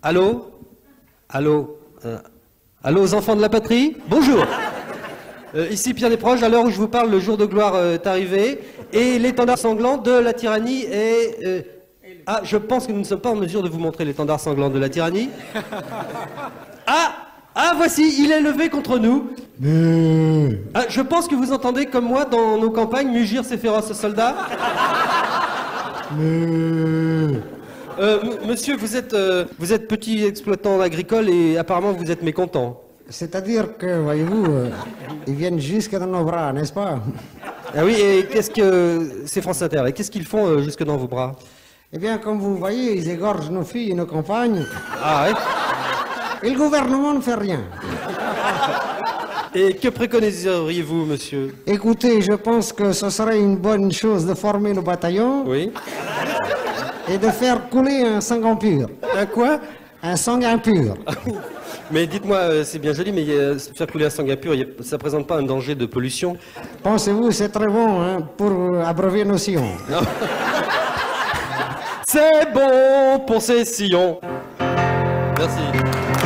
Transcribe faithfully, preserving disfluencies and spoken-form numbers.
Allô? Allô? euh, Allô aux enfants de la patrie? Bonjour. Euh, ici Pierre Desproges, à l'heure où je vous parle, le jour de gloire euh, est arrivé, et l'étendard sanglant de la tyrannie est... euh, Ah, je pense que nous ne sommes pas en mesure de vous montrer l'étendard sanglant de la tyrannie. Ah! Ah, voici, il est levé contre nous. Ah, je pense que vous entendez, comme moi, dans nos campagnes, mugir ces féroces soldats. Euh, monsieur, vous êtes, euh, vous êtes petit exploitant agricole et apparemment vous êtes mécontent. C'est-à-dire que, voyez-vous, euh, ils viennent jusque dans nos bras, n'est-ce pas? Ah oui, et qu'est-ce que... C'est France Inter, et qu'est-ce qu'ils font euh, jusque dans vos bras? Eh bien, comme vous voyez, ils égorgent nos filles et nos compagnes. Ah ouais? Et le gouvernement ne fait rien. Et que préconiseriez-vous, monsieur? Écoutez, je pense que ce serait une bonne chose de former nos bataillons. Oui. Et de faire couler un sang impur. Un quoi? Un sang impur. Mais dites-moi, euh, c'est bien joli, mais euh, faire couler un sang impur, y a, ça présente pas un danger de pollution? Pensez-vous, c'est très bon hein, pour euh, abreuver nos sillons. C'est bon pour ces sillons. Merci.